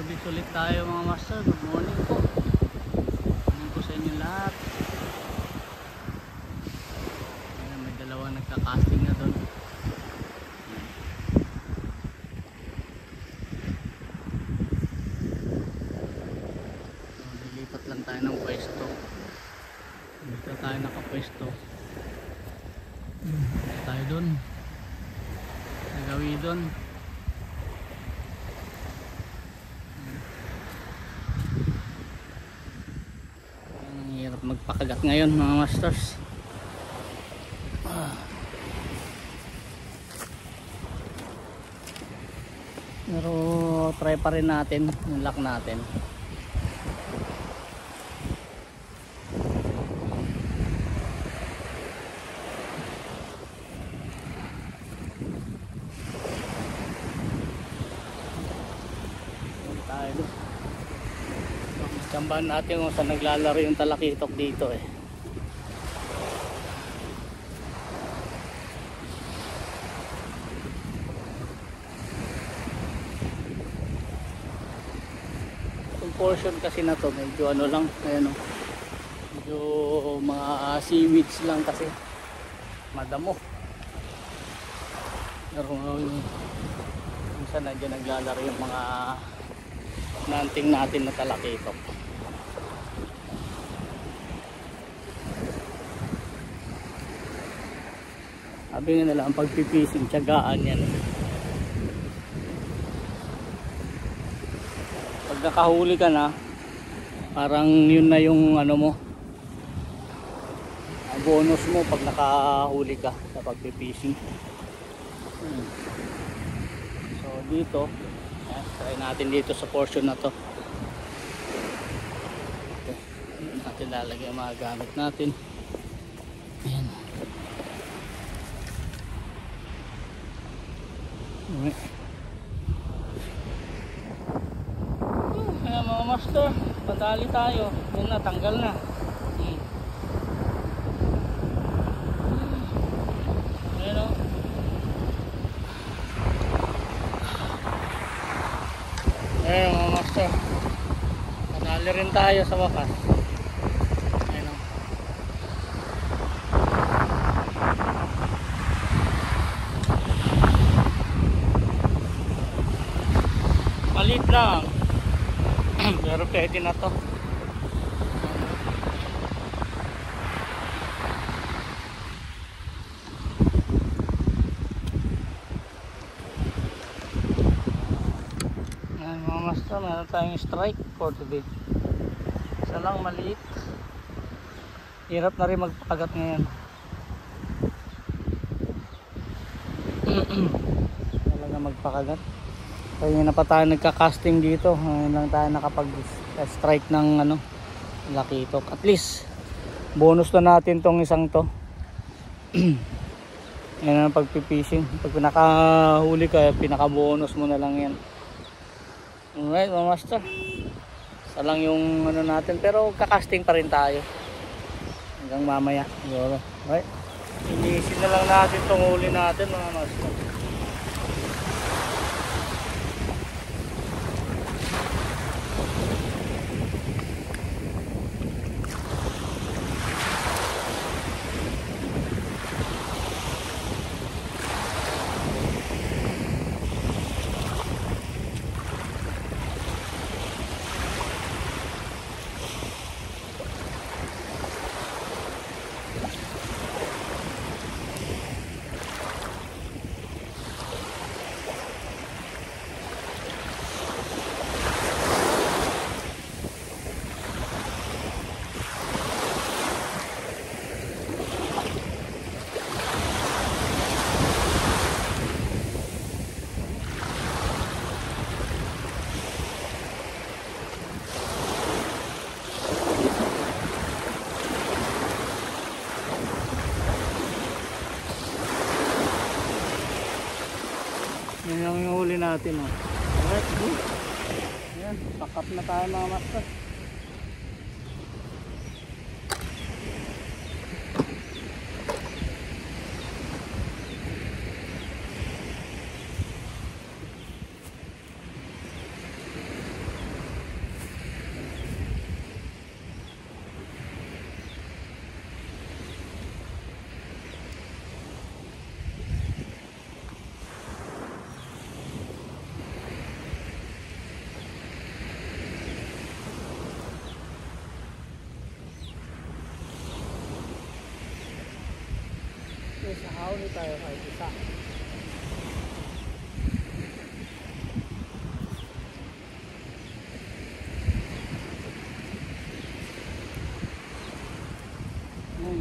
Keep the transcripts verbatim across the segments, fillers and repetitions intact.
Ulit-ulit tayo mga master. Good morning po. Good morning po sa inyo lahat. Ayan, may dalawa nagka-casting na doon. So, lilipat lang tayo ng pwesto. Dito tayo nakapwesto. Dito tayo doon. Nagawi doon. Magpakagat ngayon mga masters. ah. Pero try pa rin natin yung lock natin. Tayo Kambahan natin kung saan naglalaro yung talakitok dito eh. Yung portion kasi na to medyo ano lang, ayan o, medyo mga seaweeds lang kasi madamo. Pero yung kung saan na dyan naglalaro yung mga nanting natin na talakitok. Sabi nga nila ang pagpipising tiyagaan yan. Pag nakahuli ka na, parang yun na yung ano mo, ang bonus mo pag nakahuli ka sa pagpipising. hmm. So dito yan, try natin dito sa portion na to. Okay. Natin lalagyan ang mga gamit natin. Ayan. Okay. Ayan mga master, patali tayo. Yan na, tanggal na. hmm. Ayan o. Ayan mga master, patali rin tayo sa wakas. Ayan o. Malit lang pero pwede na to. Ayan mga master, meron tayong strike for today. Isa lang maliit, hirap na rin magpakagat ngayon. Talaga magpakagat. Kaya na pa tayo nagka-casting dito. Ngayon lang tayo nakapag-strike ng ano, lakitok. At least bonus na natin tong isang to. Yan ang pagpipishing. Pag pinakahuli ka, pinaka-bonus mo na lang yan. Alright mga master, isa lang yung ano natin, pero kakasting pa rin tayo hanggang mamaya. Alright, inisin na lang natin tong huli natin mga master. Yan yung huli natin. Oh. Alright, good. Yan, pack up na tayo mga master. Makahuli tayo kahit isa. Hmm.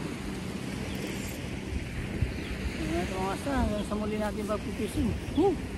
Hanggang sa muli natin pag-fishing. Woo!